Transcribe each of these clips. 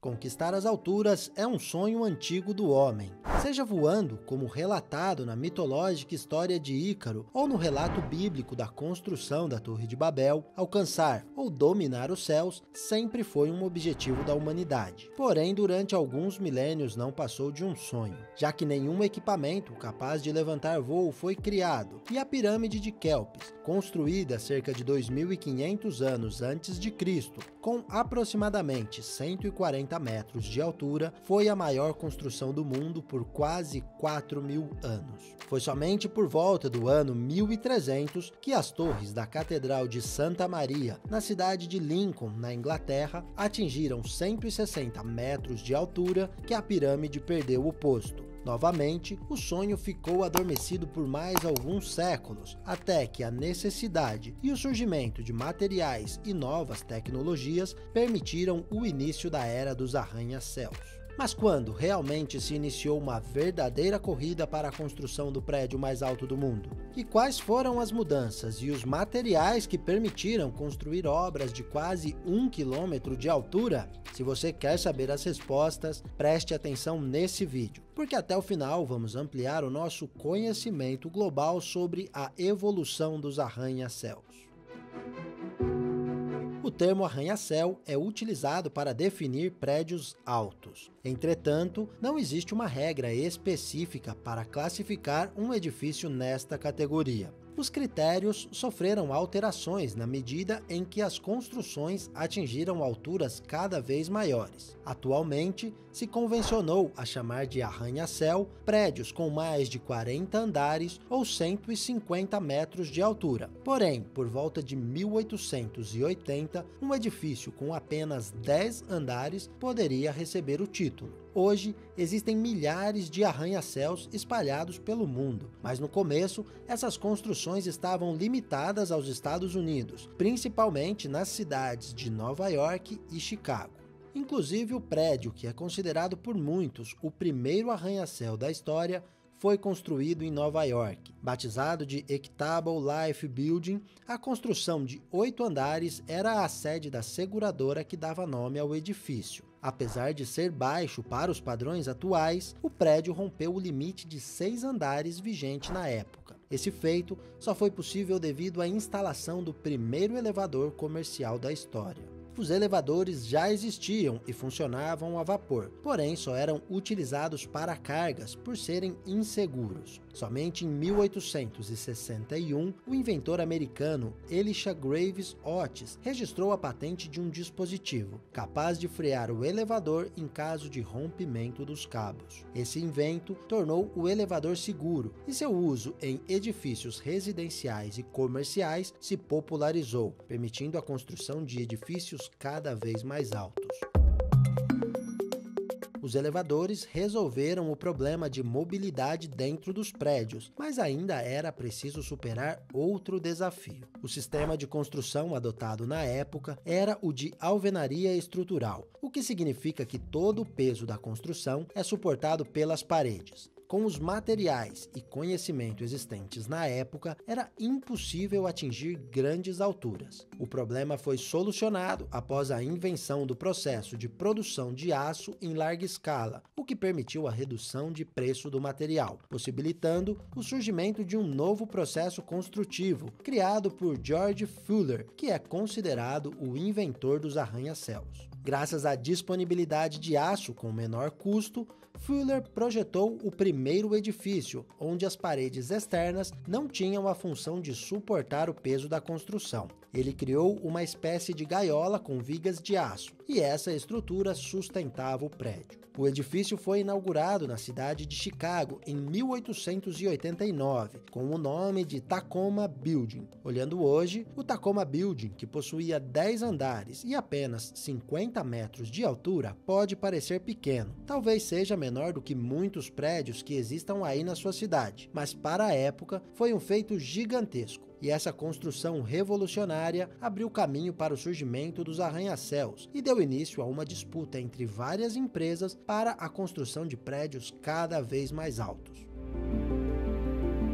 Conquistar as alturas é um sonho antigo do homem. Seja voando, como relatado na mitológica história de Ícaro, ou no relato bíblico da construção da Torre de Babel, alcançar ou dominar os céus sempre foi um objetivo da humanidade. Porém, durante alguns milênios não passou de um sonho, já que nenhum equipamento capaz de levantar voo foi criado, e a pirâmide de Quéops, construída cerca de 2.500 anos antes de Cristo, com aproximadamente 140 metros de altura, foi a maior construção do mundo por quase 4.000 anos. Foi somente por volta do ano 1300 que as torres da Catedral de Santa Maria, na cidade de Lincoln, na Inglaterra, atingiram 160 metros de altura que a pirâmide perdeu o posto. Novamente, o sonho ficou adormecido por mais alguns séculos, até que a necessidade e o surgimento de materiais e novas tecnologias permitiram o início da era dos arranha-céus. Mas quando realmente se iniciou uma verdadeira corrida para a construção do prédio mais alto do mundo? E quais foram as mudanças e os materiais que permitiram construir obras de quase 1 quilômetro de altura? Se você quer saber as respostas, preste atenção nesse vídeo, porque até o final vamos ampliar o nosso conhecimento global sobre a evolução dos arranha-céus. O termo arranha-céu é utilizado para definir prédios altos. Entretanto, não existe uma regra específica para classificar um edifício nesta categoria. Os critérios sofreram alterações na medida em que as construções atingiram alturas cada vez maiores. Atualmente, se convencionou a chamar de arranha-céu prédios com mais de 40 andares ou 150 metros de altura. Porém, por volta de 1880, um edifício com apenas 10 andares poderia receber o título. Hoje, existem milhares de arranha-céus espalhados pelo mundo, mas no começo, essas construções estavam limitadas aos Estados Unidos, principalmente nas cidades de Nova York e Chicago. Inclusive, o prédio, que é considerado por muitos o primeiro arranha-céu da história, foi construído em Nova York. Batizado de Equitable Life Building, a construção de 8 andares era a sede da seguradora que dava nome ao edifício. Apesar de ser baixo para os padrões atuais, o prédio rompeu o limite de 6 andares vigente na época. Esse feito só foi possível devido à instalação do primeiro elevador comercial da história. Os elevadores já existiam e funcionavam a vapor, porém só eram utilizados para cargas por serem inseguros. Somente em 1861, o inventor americano Elisha Graves Otis registrou a patente de um dispositivo capaz de frear o elevador em caso de rompimento dos cabos. Esse invento tornou o elevador seguro e seu uso em edifícios residenciais e comerciais se popularizou, permitindo a construção de edifícios cada vez mais altos. Os elevadores resolveram o problema de mobilidade dentro dos prédios, mas ainda era preciso superar outro desafio. O sistema de construção adotado na época era o de alvenaria estrutural, o que significa que todo o peso da construção é suportado pelas paredes. Com os materiais e conhecimento existentes na época, era impossível atingir grandes alturas. O problema foi solucionado após a invenção do processo de produção de aço em larga escala, o que permitiu a redução de preço do material, possibilitando o surgimento de um novo processo construtivo, criado por George Fuller, que é considerado o inventor dos arranha-céus. Graças à disponibilidade de aço com menor custo, Fuller projetou o primeiro edifício, onde as paredes externas não tinham a função de suportar o peso da construção. Ele criou uma espécie de gaiola com vigas de aço, e essa estrutura sustentava o prédio. O edifício foi inaugurado na cidade de Chicago em 1889, com o nome de Tacoma Building. Olhando hoje, o Tacoma Building, que possuía 10 andares e apenas 50 metros de altura, pode parecer pequeno. Talvez seja menor do que muitos prédios que existam aí na sua cidade, mas para a época foi um feito gigantesco. E essa construção revolucionária abriu caminho para o surgimento dos arranha-céus e deu início a uma disputa entre várias empresas para a construção de prédios cada vez mais altos.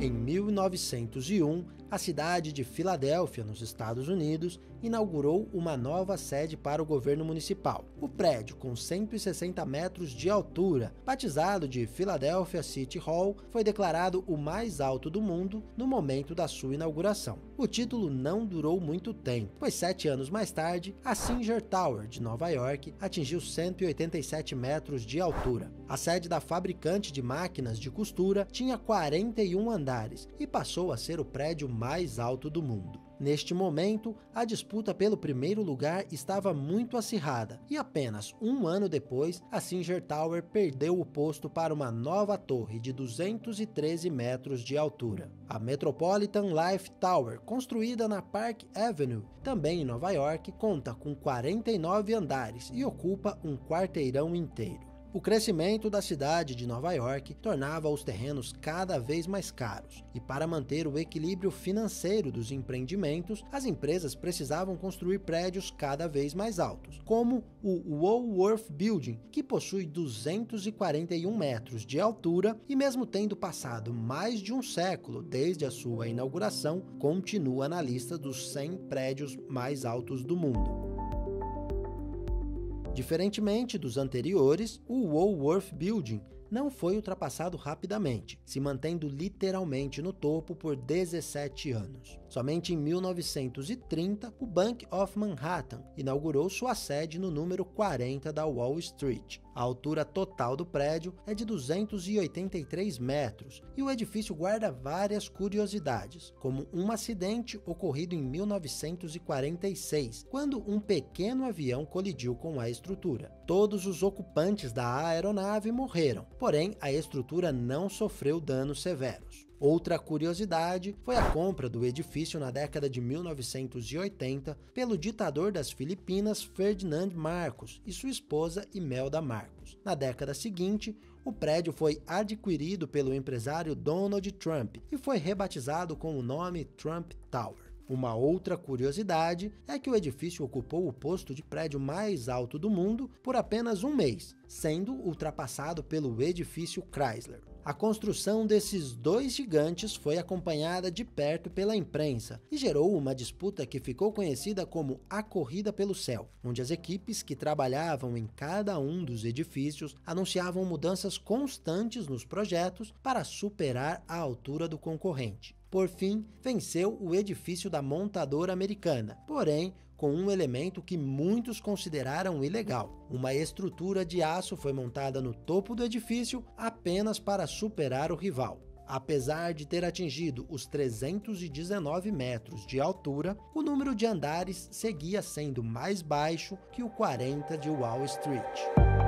Em 1901, a cidade de Filadélfia, nos Estados Unidos, inaugurou uma nova sede para o governo municipal. O prédio, com 160 metros de altura, batizado de Philadelphia City Hall, foi declarado o mais alto do mundo no momento da sua inauguração. O título não durou muito tempo, pois 7 anos mais tarde, a Singer Tower, de Nova York, atingiu 187 metros de altura. A sede da fabricante de máquinas de costura tinha 41 andares e passou a ser o prédio mais alto do mundo. Neste momento, a disputa pelo primeiro lugar estava muito acirrada e apenas um ano depois, a Singer Tower perdeu o posto para uma nova torre de 213 metros de altura. A Metropolitan Life Tower, construída na Park Avenue, também em Nova York, conta com 49 andares e ocupa um quarteirão inteiro. O crescimento da cidade de Nova York tornava os terrenos cada vez mais caros, e para manter o equilíbrio financeiro dos empreendimentos, as empresas precisavam construir prédios cada vez mais altos, como o Woolworth Building, que possui 241 metros de altura e, mesmo tendo passado mais de um século desde a sua inauguração, continua na lista dos 100 prédios mais altos do mundo. Diferentemente dos anteriores, o Woolworth Building não foi ultrapassado rapidamente, se mantendo literalmente no topo por 17 anos. Somente em 1930, o Bank of Manhattan inaugurou sua sede no número 40 da Wall Street. A altura total do prédio é de 283 metros e o edifício guarda várias curiosidades, como um acidente ocorrido em 1946, quando um pequeno avião colidiu com a estrutura. Todos os ocupantes da aeronave morreram, porém a estrutura não sofreu danos severos. Outra curiosidade foi a compra do edifício na década de 1980 pelo ditador das Filipinas Ferdinand Marcos e sua esposa Imelda Marcos. Na década seguinte, o prédio foi adquirido pelo empresário Donald Trump e foi rebatizado com o nome Trump Tower. Uma outra curiosidade é que o edifício ocupou o posto de prédio mais alto do mundo por apenas um mês, sendo ultrapassado pelo edifício Chrysler. A construção desses dois gigantes foi acompanhada de perto pela imprensa e gerou uma disputa que ficou conhecida como a Corrida pelo Céu, onde as equipes que trabalhavam em cada um dos edifícios anunciavam mudanças constantes nos projetos para superar a altura do concorrente. Por fim, venceu o edifício da montadora americana, porém com um elemento que muitos consideraram ilegal. Uma estrutura de aço foi montada no topo do edifício apenas para superar o rival. Apesar de ter atingido os 319 metros de altura, o número de andares seguia sendo mais baixo que o 40 de Wall Street.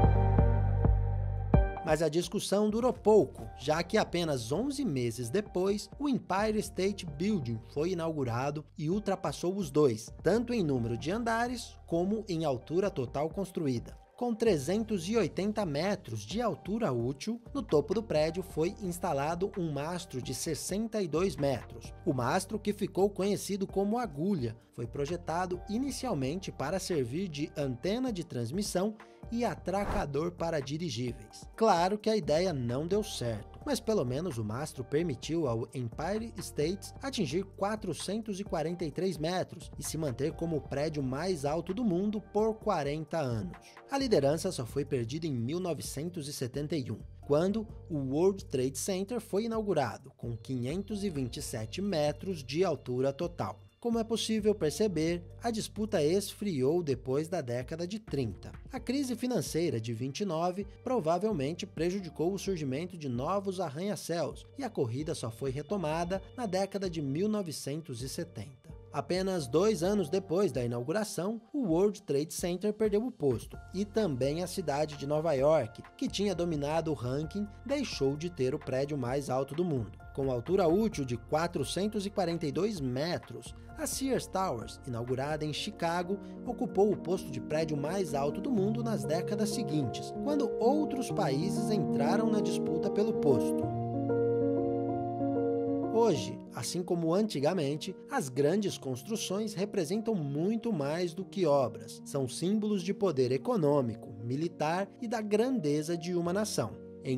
Mas a discussão durou pouco, já que apenas 11 meses depois, o Empire State Building foi inaugurado e ultrapassou os dois, tanto em número de andares como em altura total construída. Com 380 metros de altura útil, no topo do prédio foi instalado um mastro de 62 metros. O mastro, que ficou conhecido como agulha, foi projetado inicialmente para servir de antena de transmissão e atracador para dirigíveis. Claro que a ideia não deu certo, mas pelo menos o mastro permitiu ao Empire State atingir 443 metros e se manter como o prédio mais alto do mundo por 40 anos. A liderança só foi perdida em 1971, quando o World Trade Center foi inaugurado, com 527 metros de altura total. Como é possível perceber, a disputa esfriou depois da década de 30. A crise financeira de 29 provavelmente prejudicou o surgimento de novos arranha-céus e a corrida só foi retomada na década de 1970. Apenas 2 anos depois da inauguração, o World Trade Center perdeu o posto, e também a cidade de Nova York, que tinha dominado o ranking, deixou de ter o prédio mais alto do mundo. Com altura útil de 442 metros, a Sears Towers, inaugurada em Chicago, ocupou o posto de prédio mais alto do mundo nas décadas seguintes, quando outros países entraram na disputa pelo posto. Hoje, assim como antigamente, as grandes construções representam muito mais do que obras. São símbolos de poder econômico, militar e da grandeza de uma nação. Em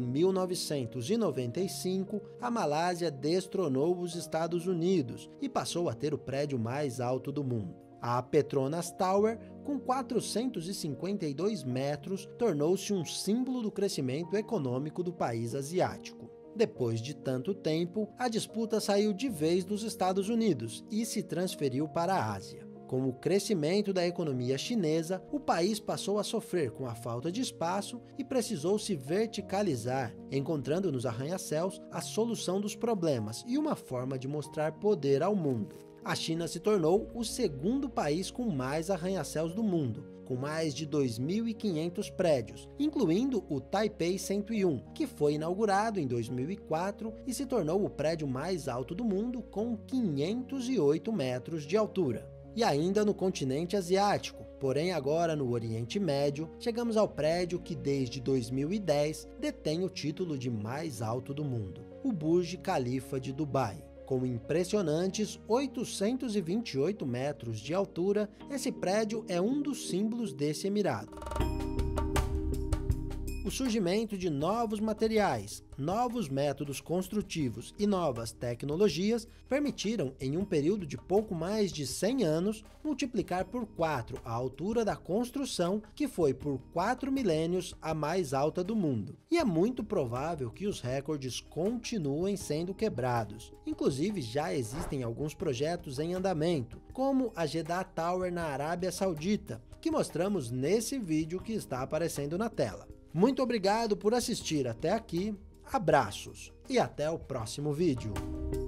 1995, a Malásia destronou os Estados Unidos e passou a ter o prédio mais alto do mundo. A Petronas Tower, com 452 metros, tornou-se um símbolo do crescimento econômico do país asiático. Depois de tanto tempo, a disputa saiu de vez dos Estados Unidos e se transferiu para a Ásia. Com o crescimento da economia chinesa, o país passou a sofrer com a falta de espaço e precisou se verticalizar, encontrando nos arranha-céus a solução dos problemas e uma forma de mostrar poder ao mundo. A China se tornou o segundo país com mais arranha-céus do mundo, com mais de 2.500 prédios, incluindo o Taipei 101, que foi inaugurado em 2004 e se tornou o prédio mais alto do mundo com 508 metros de altura. E ainda no continente asiático, porém agora no Oriente Médio, chegamos ao prédio que desde 2010 detém o título de mais alto do mundo, o Burj Khalifa de Dubai. Com impressionantes 828 metros de altura, esse prédio é um dos símbolos desse emirado. O surgimento de novos materiais, novos métodos construtivos e novas tecnologias permitiram, em um período de pouco mais de 100 anos, multiplicar por 4 a altura da construção, que foi por 4 milênios a mais alta do mundo. E é muito provável que os recordes continuem sendo quebrados. Inclusive, já existem alguns projetos em andamento, como a Jeddah Tower na Arábia Saudita, que mostramos nesse vídeo que está aparecendo na tela. Muito obrigado por assistir até aqui, abraços e até o próximo vídeo.